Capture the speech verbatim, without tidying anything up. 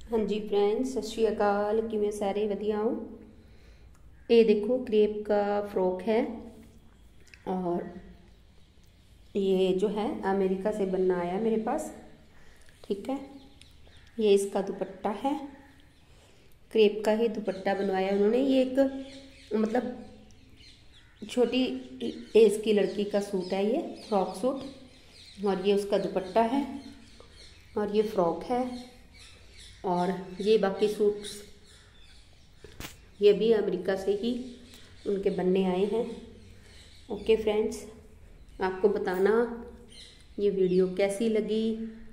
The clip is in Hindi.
हाँ जी फ्रेंड्स, सत श्री अकाल। किवें सारे वधिया हो। ये देखो क्रेप का फ्रॉक है और ये जो है अमेरिका से बनना आया मेरे पास। ठीक है, ये इसका दुपट्टा है, क्रेप का ही दुपट्टा बनवाया उन्होंने। ये एक मतलब छोटी एज की लड़की का सूट है, ये फ्रॉक सूट, और ये उसका दुपट्टा है और ये फ्रॉक है। और ये बाकी सूट्स ये भी अमेरिका से ही उनके बनने आए हैं। ओके फ्रेंड्स, आपको बताना ये वीडियो कैसी लगी।